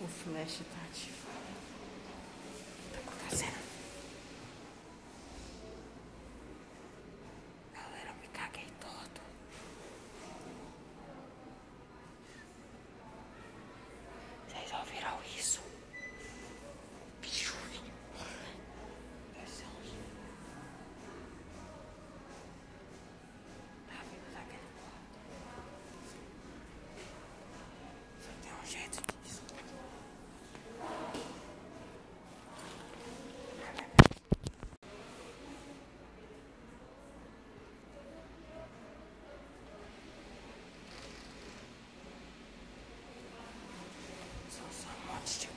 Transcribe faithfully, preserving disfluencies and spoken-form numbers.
O flash tá ativo. O que tá acontecendo? Galera, eu me caguei todo. Vocês ouviram isso? Bicho. Desceu. Tá vindo daquele quarto. Só tem um jeito disso. São só um monte de